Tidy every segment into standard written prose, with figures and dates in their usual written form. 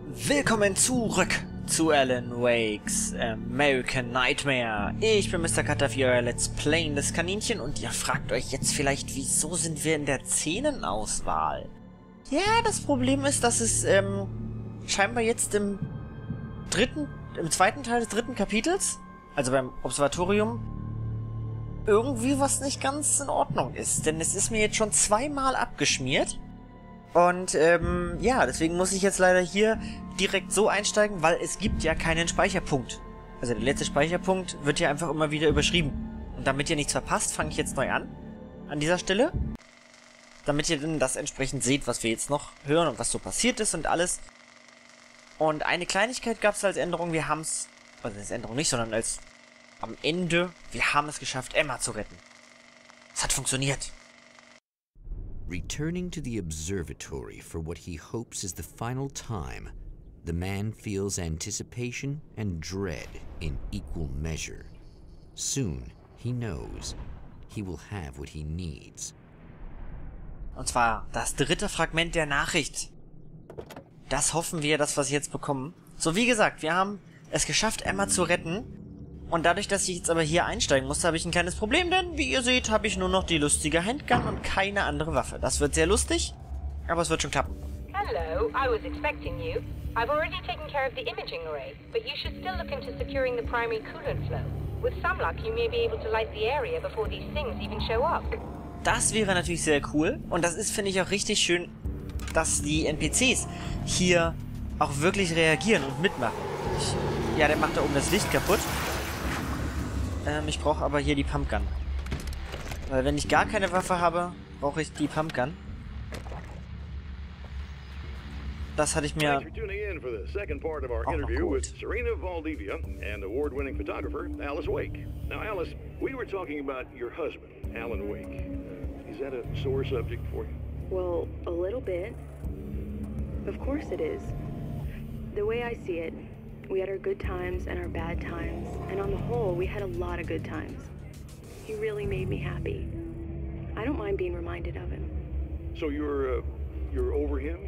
Willkommen zurück zu Alan Wakes American Nightmare. Ich bin Mr. Cutter für euer Let's Playendes Kaninchen und ihr fragt euch jetzt vielleicht, wieso sind wir in der Szenenauswahl? Ja, das Problem ist, dass es scheinbar jetzt im zweiten Teil des dritten Kapitels, also beim Observatorium, irgendwie was nicht ganz in Ordnung ist. Denn es ist mir jetzt schon zweimal abgeschmiert. Und, ja, deswegen muss ich jetzt leider hier direkt so einsteigen, weil es gibt ja keinen Speicherpunkt. Also der letzte Speicherpunkt wird ja einfach immer wieder überschrieben. Und damit ihr nichts verpasst, fange ich jetzt neu an dieser Stelle. Damit ihr dann das entsprechend seht, was wir jetzt noch hören und was so passiert ist und alles. Und eine Kleinigkeit gab es als Änderung, wir haben es, also als Änderung nicht, sondern als am Ende, wir haben es geschafft, Emma zu retten. Es hat funktioniert. Returning to the observatory for what he hopes is the final time, the man feels anticipation and dread in equal measure. Soon, he knows he will have what he needs. Und zwar das dritte Fragment der Nachricht. Das hoffen wir, dass wir es jetzt bekommen. So, wie gesagt, wir haben es geschafft, Emma zu retten. Und dadurch, dass ich jetzt aber hier einsteigen musste, habe ich ein kleines Problem, denn wie ihr seht, habe ich nur noch die lustige Handgun und keine andere Waffe. Das wird sehr lustig, aber es wird schon klappen. Hello, I was expecting you. I've already taken care of the imaging array, but you should still look into securing the primary coolant flow. With some luck, you may be able to light the area before these things even show up. Das wäre natürlich sehr cool und das ist, finde ich, auch richtig schön, dass die NPCs hier auch wirklich reagieren und mitmachen. Ja, der macht da oben das Licht kaputt. Ich brauche aber hier die Pumpgun. Weil wenn ich gar keine Waffe habe, brauche ich die Pumpgun. Das hatte ich mir auch noch geholt. Serena Valdivia and award-winning photographer Alice Wake. Now, Alice, we were talking about your husband, Alan Wake. Is that a sore subject for you? Well, a little bit. Of course it is. The way I see it, we had our good times and our bad times, and on the whole, we had a lot of good times. He really made me happy. I don't mind being reminded of him. So you're over him?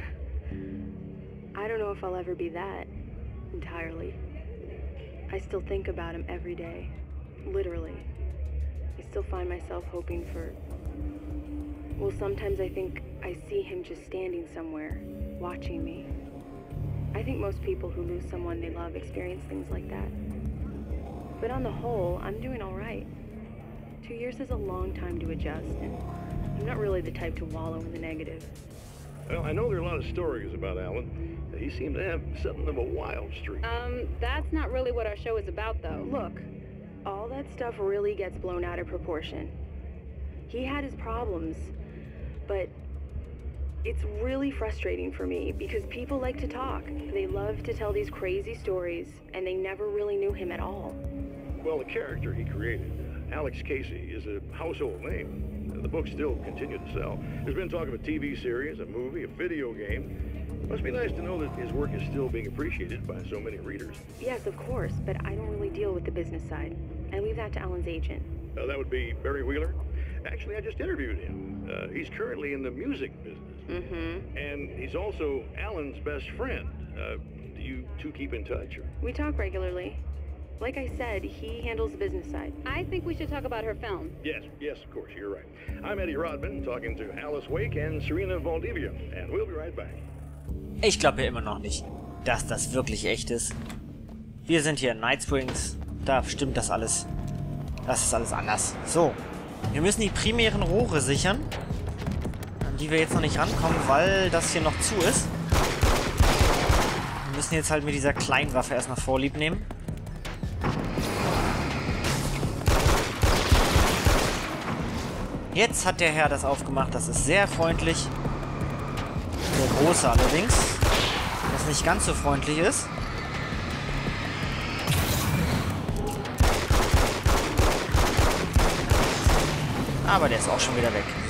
I don't know if I'll ever be that, entirely. I still think about him every day, literally. I still find myself hoping for... Well, sometimes I think I see him just standing somewhere, watching me. I think most people who lose someone they love experience things like that. But on the whole, I'm doing all right. 2 years is a long time to adjust, and I'm not really the type to wallow in the negative. Well, I know there are a lot of stories about Alan. He seemed to have something of a wild streak. That's not really what our show is about, though. Look, all that stuff really gets blown out of proportion. He had his problems, but it's really frustrating for me because people like to talk. They love to tell these crazy stories, and they never really knew him at all. Well, the character he created, Alex Casey, is a household name. The books still continue to sell. There's been talk of a TV series, a movie, a video game. Must be nice to know that his work is still being appreciated by so many readers. Yes, of course, but I don't really deal with the business side. I leave that to Alan's agent. That would be Barry Wheeler. Actually, I just interviewed him. He's currently in the music business. Mm-hmm. And he's also Alan's best friend. Do you two keep in touch? Or? We talk regularly. Like I said, he handles the business side. I think we should talk about her film. Yes, of course, you're right. I'm Eddie Rodman, talking to Alice Wake and Serena Valdivia, and we'll be right back. Ich glaube ja immer noch nicht, dass das wirklich echt ist. Wir sind hier in Night Springs. Da stimmt das alles. Das ist alles anders. So. Wir müssen die primären Rohre sichern, an die wir jetzt noch nicht rankommen, weil das hier noch zu ist. Wir müssen jetzt halt mit dieser kleinen Waffe erstmal Vorlieb nehmen. Jetzt hat der Herr das aufgemacht. Das ist sehr freundlich. Der Große allerdings, was nicht ganz so freundlich ist. Aber der ist auch schon wieder weg. So.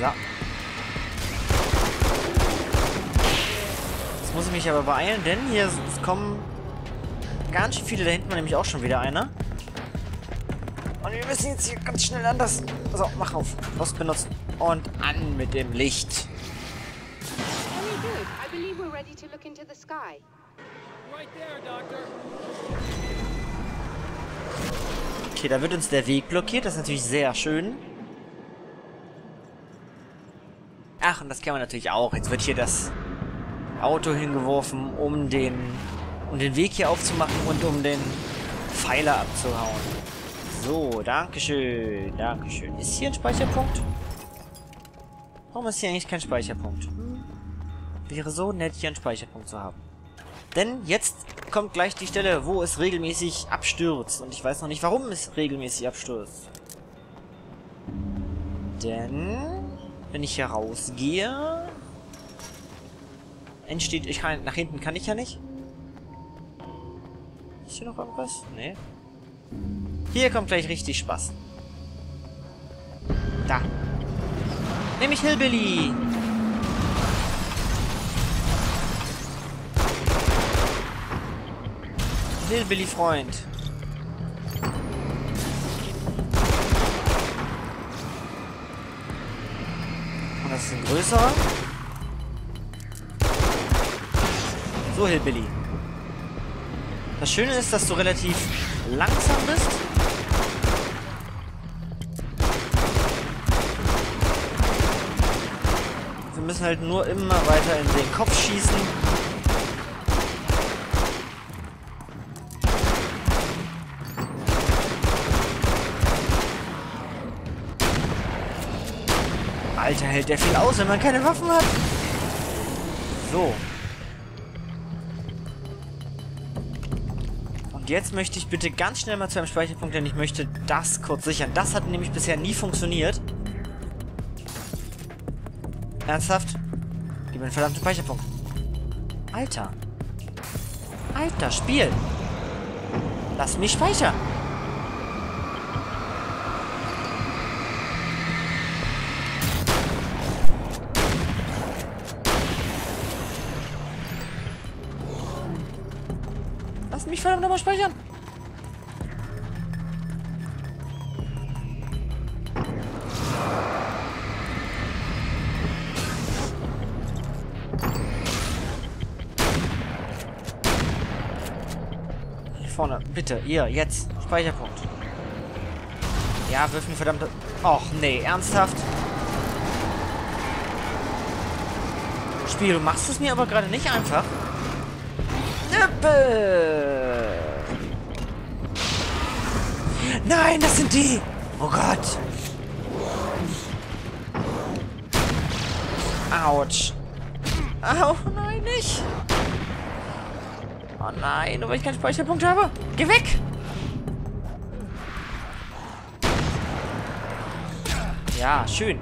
Jetzt muss ich mich aber beeilen, denn hier kommen ganz schön viele. Da hinten war nämlich auch schon wieder einer. Und wir müssen jetzt hier ganz schnell anders... So, mach auf. Los benutzen. Und an mit dem Licht. Very good. I believe we're ready to look into the sky. Okay, da wird uns der Weg blockiert. Das ist natürlich sehr schön. Ach, und das kann man natürlich auch. Jetzt wird hier das Auto hingeworfen, um den Weg hier aufzumachen und um den Pfeiler abzuhauen. So, dankeschön. Dankeschön. Ist hier ein Speicherpunkt? Warum ist hier eigentlich kein Speicherpunkt? Wäre so nett, hier einen Speicherpunkt zu haben. Denn jetzt kommt gleich die Stelle, wo es regelmäßig abstürzt. Und ich weiß noch nicht, warum es regelmäßig abstürzt. Denn, wenn ich hier rausgehe, entsteht... nach hinten kann ich ja nicht. Ist hier noch irgendwas? Nee. Hier kommt gleich richtig Spaß. Da. Nämlich Hillbilly. Hillbilly-Freund. Und das ist ein größerer. So, Hillbilly. Das Schöne ist, dass du relativ langsam bist. Wir müssen halt nur immer weiter in den Kopf schießen. Alter, hält der viel aus, wenn man keine Waffen hat. So. Und jetzt möchte ich bitte ganz schnell mal zu einem Speicherpunkt, denn ich möchte das kurz sichern. Das hat nämlich bisher nie funktioniert. Ernsthaft? Gib mir einen verdammten Speicherpunkt. Alter. Alter, Spiel. Lass mich speichern. Lass mich verdammt nochmal speichern. Hier vorne, bitte, ihr, jetzt. Speicherpunkt. Ja, wirf mir verdammt... Och, nee, ernsthaft? Spiel, du machst es mir aber gerade nicht einfach. Nein, das sind die! Oh Gott! Autsch! Au, nein, nicht! Oh nein, nur weil ich keinen Speicherpunkt habe! Geh weg! Ja, schön.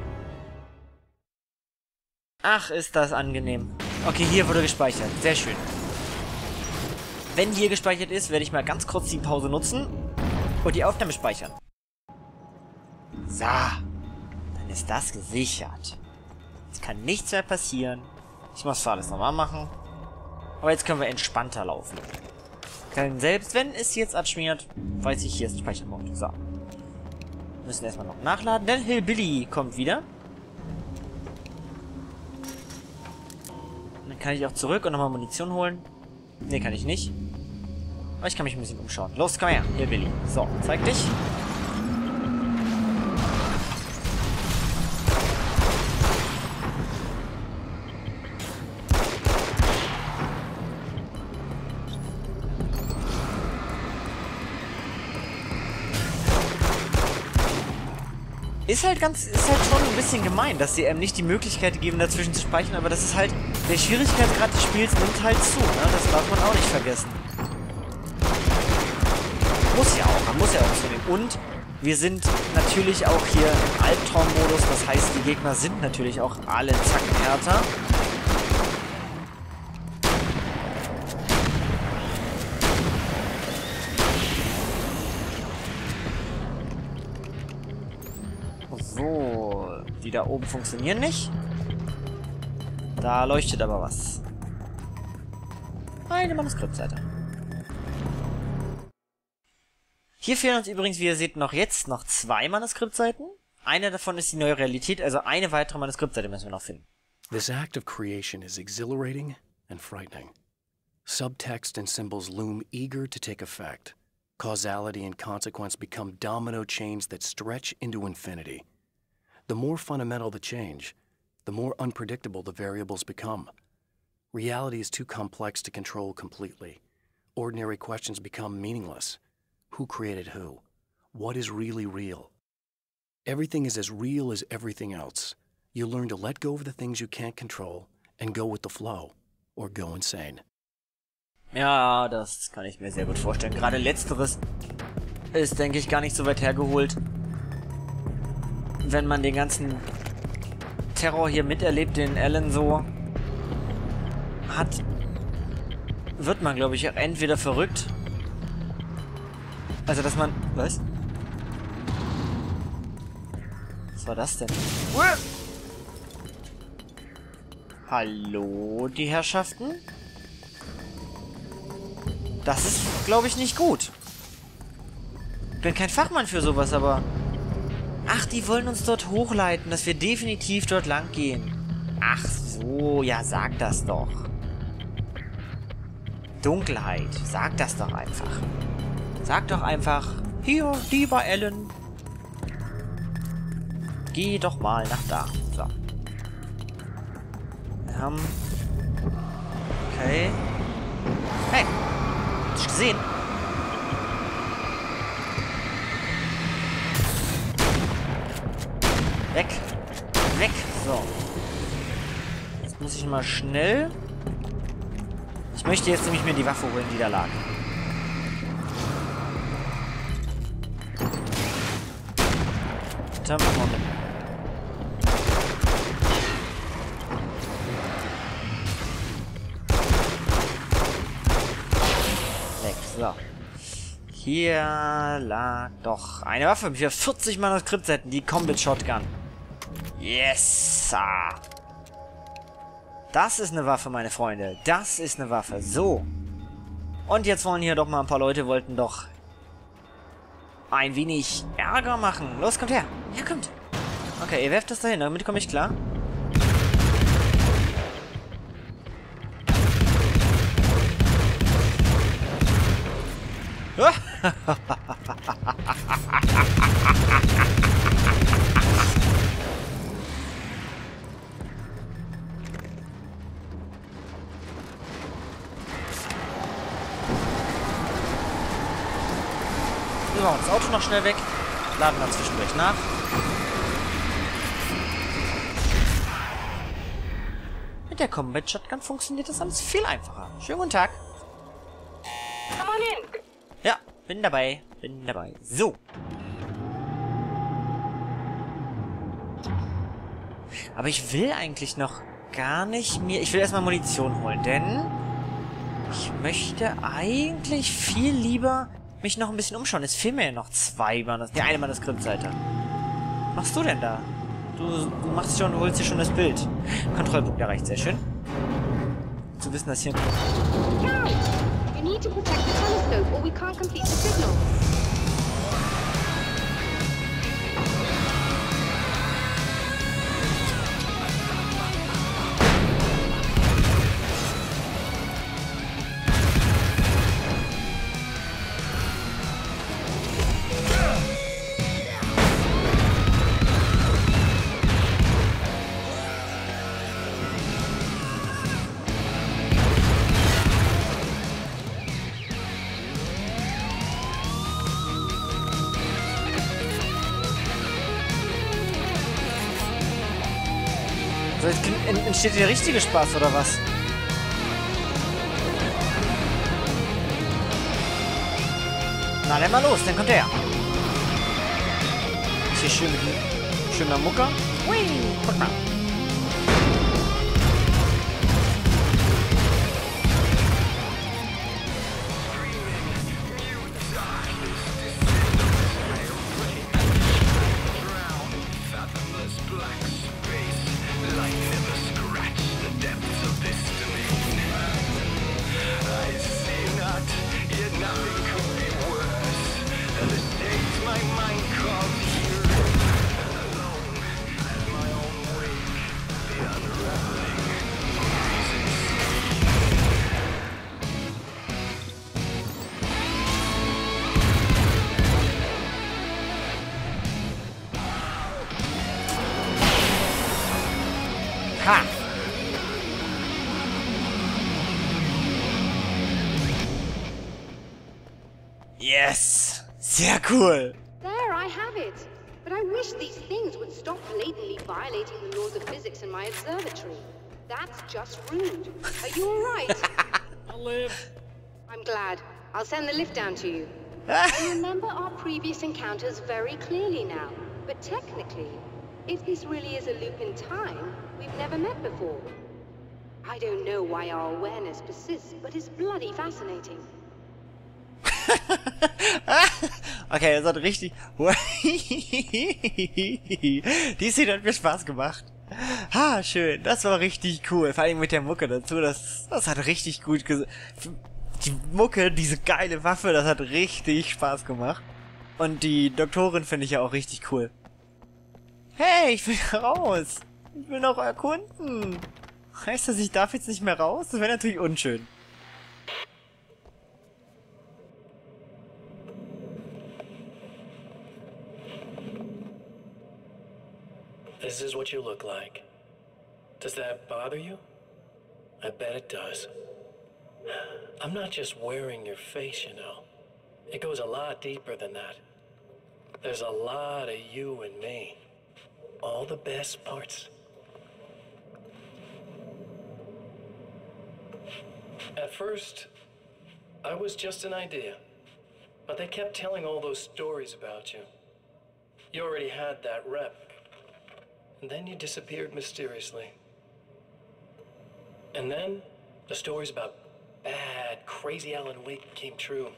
Ach, ist das angenehm. Okay, hier wurde gespeichert. Sehr schön. Wenn hier gespeichert ist, werde ich mal ganz kurz die Pause nutzen und die Aufnahme speichern. So. Dann ist das gesichert. Jetzt kann nichts mehr passieren. Ich muss zwar alles nochmal machen. Aber jetzt können wir entspannter laufen. Denn selbst wenn es jetzt abschmiert, weiß ich, hier ist der Speicherpunkt. So. Wir müssen erstmal noch nachladen, denn Hillbilly kommt wieder. Und dann kann ich auch zurück und nochmal Munition holen. Ne, kann ich nicht. Aber ich kann mich ein bisschen umschauen. Los, komm her, Hillbilly. So, zeig dich. Ist halt schon ein bisschen gemein, dass sie einem nicht die Möglichkeit geben, dazwischen zu speichern, aber das ist halt, der Schwierigkeitsgrad des Spiels nimmt halt zu, ne? Das darf man auch nicht vergessen. Man muss ja auch zunehmen. Und wir sind natürlich auch hier im Albtraummodus, das heißt, die Gegner sind natürlich auch alle Zacken härter. So, die da oben funktionieren nicht. Da leuchtet aber was. Eine Manuskriptseite. Hier fehlen uns übrigens, wie ihr seht, jetzt noch 2 Manuskriptseiten. Eine davon ist die neue Realität, also eine weitere Manuskriptseite müssen wir noch finden. This act of creation is exhilarating and frightening. Subtext and symbols loom eager to take effect. Causality and consequence become domino chains that stretch into infinity. The more fundamental the change, the more unpredictable the variables become. Reality is too complex to control completely. Ordinary questions become meaningless. Who created who? What is really real? Everything is as real as everything else. You learn to let go of the things you can't control and go with the flow, or go insane. Ja, das kann ich mir sehr gut vorstellen. Gerade letzteres ist, denke ich, gar nicht so weit hergeholt. Wenn man den ganzen Terror hier miterlebt, den Alan so hat, wird man, glaube ich, auch entweder verrückt. Also, dass man... Was? Was war das denn? Hallo, die Herrschaften? Das ist, glaube ich, nicht gut. Ich bin kein Fachmann für sowas, aber... Ach, die wollen uns dort hochleiten, dass wir definitiv dort lang gehen. Ach so, ja, sag das doch. Dunkelheit, sag das doch einfach. Sag doch einfach, hier, lieber Alan. Geh doch mal nach da. So. Wir haben... Okay. Hey! Hast du gesehen? Weg! Weg! So. Jetzt muss ich mal schnell... Ich möchte jetzt nämlich mir die Waffe holen, die da lag. Dann machen wir mit. So. Hier lag doch eine Waffe für 40 Manuskriptseiten, die Combat Shotgun. Yes! Das ist eine Waffe, meine Freunde. Das ist eine Waffe. So. Und jetzt wollen hier doch mal ein paar Leute, wollten doch ein wenig Ärger machen. Los, kommt her. Ja, kommt. Okay, ihr werft das dahin, damit komme ich klar. Wir machen das Auto noch schnell weg, laden dann zwischendurch nach. Mit der Combat Shotgun funktioniert das alles viel einfacher. Schönen guten Tag. Come on in. Ja, bin dabei. Bin dabei. So. Aber ich will eigentlich noch gar nicht mehr... Ich will erstmal Munition holen, denn... Ich möchte eigentlich viel lieber mich noch ein bisschen umschauen. Es fehlen mir ja noch eine Manuskriptseite. Was machst du denn da? Du machst schon, du holst dir schon das Bild. Kontrollpunkt erreicht, sehr schön. Zu wissen, dass hier... You need to protect the telescope or we can't complete the signal. So, jetzt entsteht der richtige Spaß, oder was? Na, dann mal los, dann kommt er. Ist hier schön mit schöner Mucke. Hui, guck mal. Yes! Sehr cool! There, I have it. But I wish these things would stop blatantly violating the laws of physics in my observatory. That's just rude. Are you alright? I'll live. I'm glad. I'll send the lift down to you. I remember our previous encounters very clearly now. But technically, if this really is a loop in time, we've never met before. I don't know why our awareness persists, but it's bloody fascinating. Okay, das hat richtig... Die Szene hat mir Spaß gemacht. Ha, schön. Das war richtig cool. Vor allem mit der Mucke dazu. Das hat richtig gut... Die Mucke, diese geile Waffe, das hat richtig Spaß gemacht. Und die Doktorin finde ich ja auch richtig cool. Hey, ich will raus. Ich will noch erkunden. Heißt das, ich darf jetzt nicht mehr raus? Das wäre natürlich unschön. This is what you look like. Does that bother you? I bet it does. I'm not just wearing your face, you know. It goes a lot deeper than that. There's a lot of you and me. All the best parts. At first, I was just an idea. But they kept telling all those stories about you. You already had that rep. And then you disappeared mysteriously. And then the stories about bad, crazy Alan Wake came true.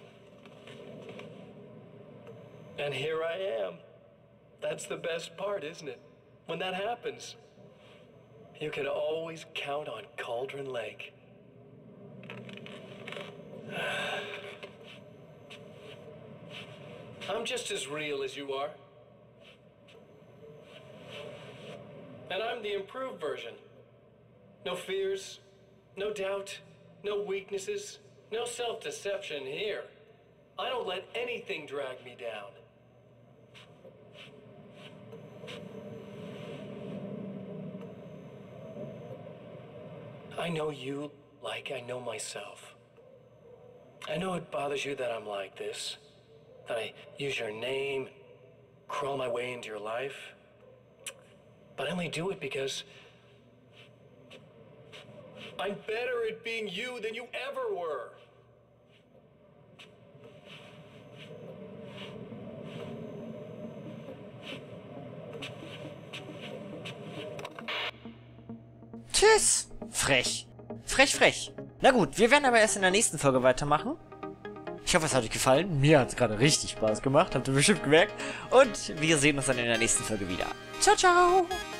And here I am. That's the best part, isn't it? When that happens, you can always count on Cauldron Lake. I'm just as real as you are. And I'm the improved version. No fears, no doubt, no weaknesses, no self-deception here. I don't let anything drag me down. I know you like I know myself. I know it bothers you that I'm like this, that I use your name, crawl my way into your life. But I only do it because I'm better at being you than you ever were. Tschüss. Frech. Frech, frech. Na gut, wir werden aber erst in der nächsten Folge weitermachen. Ich hoffe, es hat euch gefallen. Mir hat es gerade richtig Spaß gemacht. Habt ihr bestimmt gemerkt. Und wir sehen uns dann in der nächsten Folge wieder. Ciao, ciao.